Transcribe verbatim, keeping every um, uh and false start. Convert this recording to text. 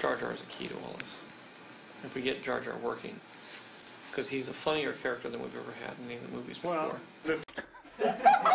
Jar Jar is a key to all this. If we get Jar Jar working. Because he's a funnier character than we've ever had in any of the movies before. Well, the